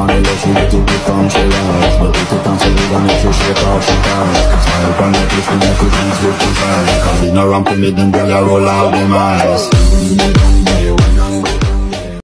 money, let she get it become she rise. But it it and she leave and if she shake off she ties. Smile from the cliff to make it dance with his eyes. Cause in a ramp with me, them girl a roll out them eyes.